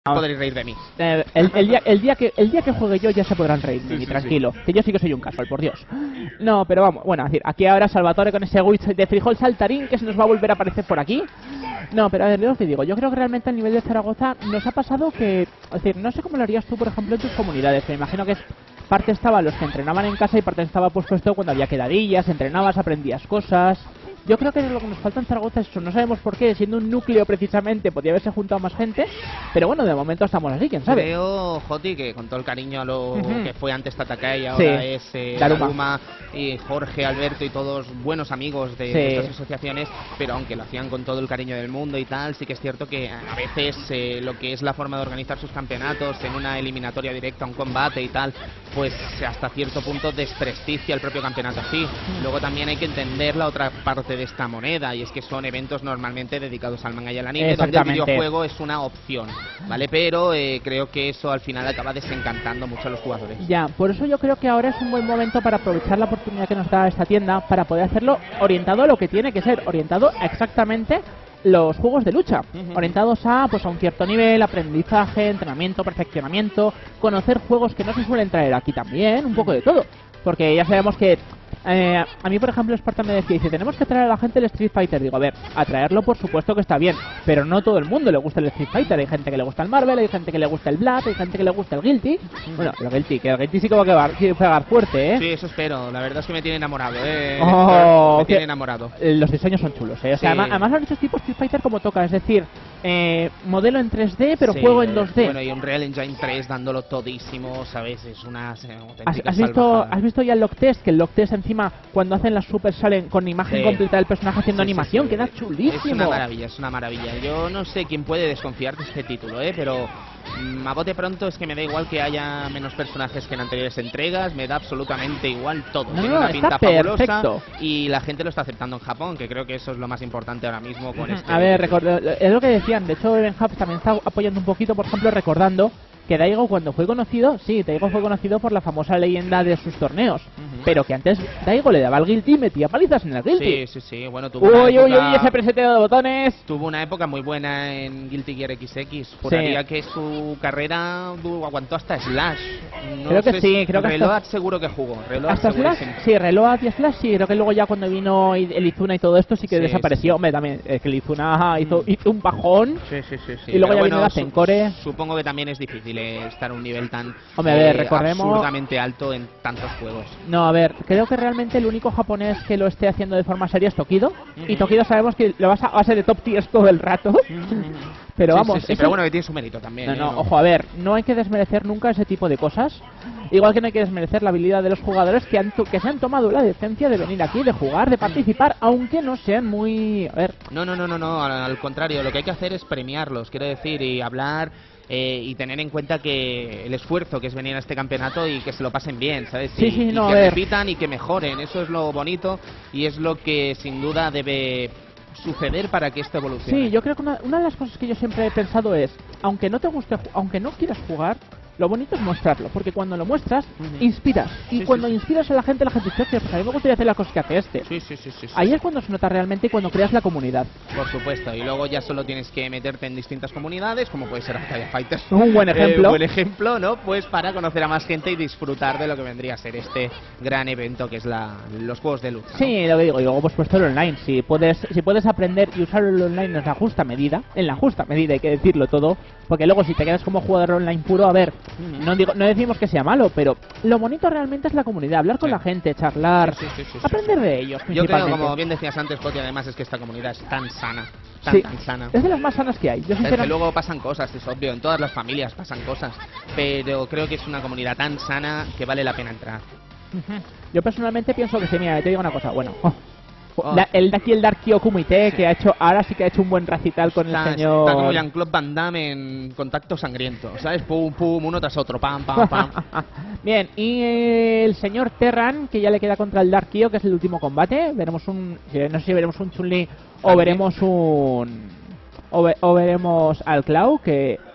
Podréis reír de mí. El día que juegue yo ya se podrán reír de mí, tranquilo. Que yo sí que soy un casual, por Dios. No, pero vamos, bueno, es decir, aquí ahora Salvatore con ese witch de frijol saltarín que se nos va a volver a aparecer por aquí. No, pero a ver, yo os digo, yo creo que realmente a nivel de Zaragoza nos ha pasado que, es decir, no sé cómo lo harías tú, por ejemplo, en tus comunidades. Me imagino que parte estaba los que entrenaban en casa y parte estaba puesto esto cuando había quedadillas, entrenabas, aprendías cosas. Yo creo que lo que nos falta en Zaragoza es eso, no sabemos por qué, siendo un núcleo precisamente, podría haberse juntado más gente, pero bueno, de momento estamos así, quién sabe. Creo, Joti, que con todo el cariño a lo que fue antes Tatakai y ahora es Daruma y Jorge, Alberto y todos buenos amigos de estas asociaciones, pero aunque lo hacían con todo el cariño del mundo y tal, sí que es cierto que a veces lo que es la forma de organizar sus campeonatos en una eliminatoria directa, un combate y tal, pues hasta cierto punto desprestigia el propio campeonato así. Luego también hay que entender la otra parte de esta moneda, y es que son eventos normalmente dedicados al manga y al anime, donde el videojuego es una opción, ¿vale? Pero creo que eso al final acaba desencantando mucho a los jugadores. Ya, por eso yo creo que ahora es un buen momento para aprovechar la oportunidad que nos da esta tienda para poder hacerlo orientado a lo que tiene que ser, orientado a exactamente los juegos de lucha, orientados a pues a un cierto nivel, aprendizaje, entrenamiento, perfeccionamiento, conocer juegos que no se suelen traer aquí también, un poco de todo, porque ya sabemos que a mí, por ejemplo, Spartan me decía, dice, tenemos que traer a la gente el Street Fighter. Digo, a ver, atraerlo por supuesto que está bien, pero no todo el mundo le gusta el Street Fighter. Hay gente que le gusta el Marvel, hay gente que le gusta el Blood, hay gente que le gusta el Guilty. Bueno, el Guilty sí que va a pegar fuerte, ¿eh? Sí, eso espero. La verdad es que me tiene enamorado, me tiene enamorado. Los diseños son chulos, ¿eh? O sea, además lo han hecho tipo Street Fighter como toca, es decir, modelo en 3D, pero juego en 2D. Bueno, y un Real Engine 3 dándolo todísimo, ¿sabes? Es una auténtica ¿Has visto ya el log test? Que el log test encima, cuando hacen las super, salen con imagen completa del personaje haciendo animación, queda chulísimo. Es una maravilla. Yo no sé quién puede desconfiar de este título, pero a bote pronto es que me da igual que haya menos personajes que en anteriores entregas, me da absolutamente igual todo. Tiene una pinta fabulosa y la gente lo está aceptando en Japón, que creo que eso es lo más importante ahora mismo con este. A ver, es lo que decían, de hecho Even Hubs también está apoyando un poquito, por ejemplo, recordando que Daigo cuando fue conocido, Daigo fue conocido por la famosa leyenda de sus torneos, pero que antes Daigo le daba al Guilty y metía palizas en el Guilty. Sí, bueno, tuvo una época, ese preseteo de botones. Tuvo una época muy buena en Guilty Gear XX, juraría que su carrera aguantó hasta Slash. Creo que Reload seguro que jugó. ¿Hasta Slash? Sí, Reload y Slash, sí, creo que luego ya cuando vino el Izuna y todo esto sí que desapareció. Hombre, también, es que el Izuna hizo un bajón. Y luego ya vino la Zencore. Supongo que también es difícil estar a un nivel tan absurdamente alto en tantos juegos. No, a ver, creo que realmente el único japonés que lo esté haciendo de forma seria es Tokido, y Tokido sabemos que lo vas a base de top tiers todo el rato. Pero vamos, pero bueno, que tiene su mérito también. Ojo, a ver, no hay que desmerecer nunca ese tipo de cosas. Igual que no hay que desmerecer la habilidad de los jugadores que se han tomado la decencia de venir aquí, de jugar, de participar, aunque no sean muy... A ver... No, al contrario, lo que hay que hacer es premiarlos, quiero decir, y hablar... y tener en cuenta que el esfuerzo que es venir a este campeonato y que se lo pasen bien, ¿sabes? Y que repitan y que mejoren, eso es lo bonito y es lo que sin duda debe suceder para que esto evolucione. Sí, yo creo que una de las cosas que yo siempre he pensado es, aunque no te guste, aunque no quieras jugar, lo bonito es mostrarlo, porque cuando lo muestras, inspiras. Y cuando inspiras a la gente dice, pues a mí me gustaría hacer las cosas que hace este. Ahí es cuando se nota realmente y cuando creas la comunidad. Por supuesto, y luego ya solo tienes que meterte en distintas comunidades, como puede ser Arcadia Fighters. Un buen ejemplo. Buen ejemplo, ¿no? Pues para conocer a más gente y disfrutar de lo que vendría a ser este gran evento que es los juegos de lucha, ¿no? Sí, lo que digo, y luego pues puesto el online. Si puedes aprender y usar el online en la justa medida, hay que decirlo todo, porque luego si te quedas como jugador online puro, a ver, no decimos que sea malo, pero lo bonito realmente es la comunidad, hablar con la gente, charlar, aprender de ellos. Yo creo, como bien decías antes, porque además es que esta comunidad es tan sana, tan sana. Es de las más sanas que hay. Desde luego pasan cosas, es obvio, en todas las familias pasan cosas, pero creo que es una comunidad tan sana que vale la pena entrar. Yo personalmente pienso que sí, mira, te digo una cosa, bueno... El de aquí, el Darkio Kumite, que ahora sí que ha hecho un buen recital con el señor... Está como Jean-Claude Van Damme en Contacto Sangriento, ¿sabes? Pum, pum, uno tras otro, pam, pam, pam. Bien, y el señor Terran, que ya le queda contra el Darkio, que es el último combate. Veremos no sé si veremos un Chun-Li o veremos un... O veremos al Clau, que